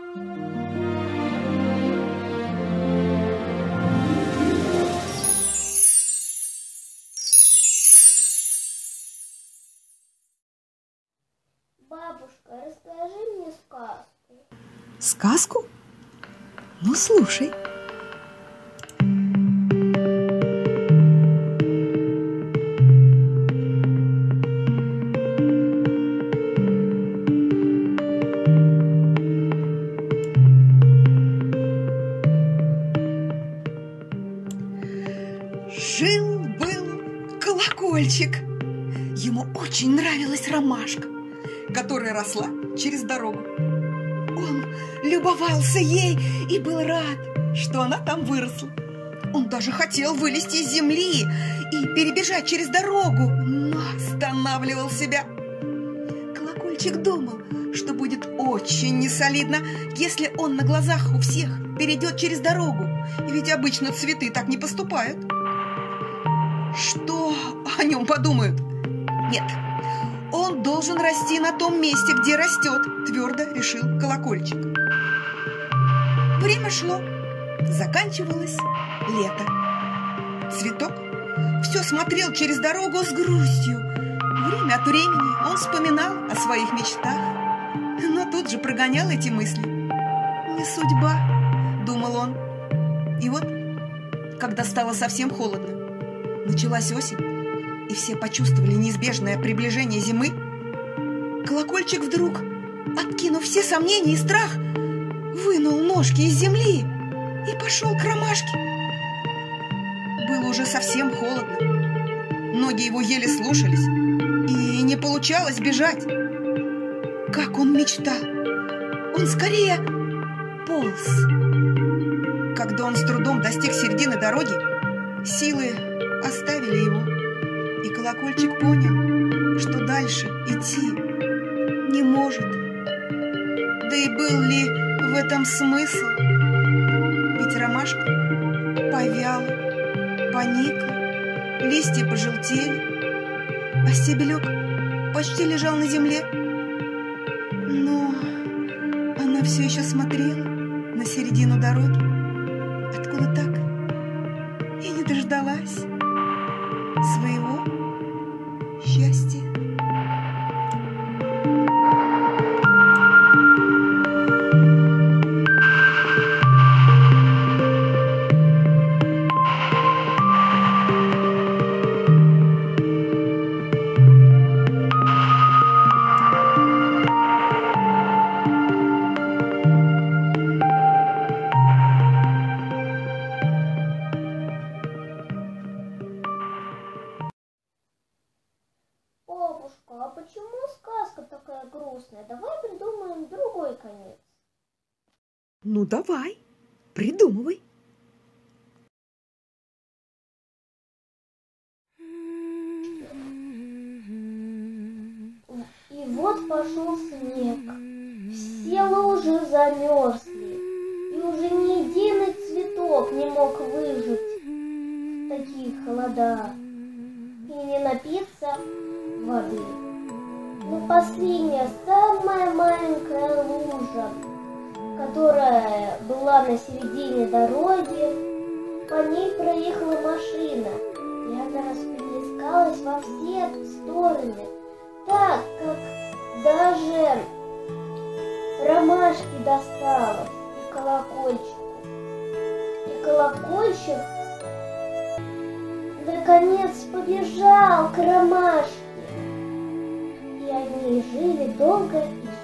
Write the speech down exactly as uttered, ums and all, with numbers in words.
Бабушка, расскажи мне сказку. Сказку? Ну, слушай. Жил-был колокольчик. Ему очень нравилась ромашка, которая росла через дорогу. Он любовался ей и был рад, что она там выросла. Он даже хотел вылезти из земли и перебежать через дорогу, но останавливал себя. Колокольчик думал, что будет очень несолидно, если он на глазах у всех перейдет через дорогу, ведь обычно цветы так не поступают. Что о нем подумают? Нет, он должен расти на том месте, где растет, твердо решил колокольчик. Время шло, заканчивалось лето. Цветок все смотрел через дорогу с грустью. Время от времени он вспоминал о своих мечтах, но тут же прогонял эти мысли. «Не судьба», — думал он. И вот, когда стало совсем холодно, началась осень, и все почувствовали неизбежное приближение зимы, колокольчик вдруг, откинув все сомнения и страх, вынул ножки из земли и пошел к ромашке. Было уже совсем холодно. Ноги его еле слушались, и не получалось бежать. Как он мечтал! Он скорее полз. Когда он с трудом достиг середины дороги, силы оставили его, и колокольчик понял, что дальше идти не может. Да и был ли в этом смысл? Ведь ромашка повяла, поникла, листья пожелтели, а стебелек почти лежал на земле. Но она все еще смотрела на середину дороги, откуда так и не дождалась своего счастья. Бабушка, а почему сказка такая грустная? Давай придумаем другой конец. Ну, давай, придумывай. И вот пошел снег. Все лужи замерзли. И уже ни единый цветок не мог выжить в таких холодах. И не напиться воды. Но последняя, самая маленькая лужа, которая была на середине дороги, по ней проехала машина, и она расплескалась во все стороны, так как даже ромашке досталось и колокольчику. И колокольчик наконец побежал к ромашке. И они жили долго и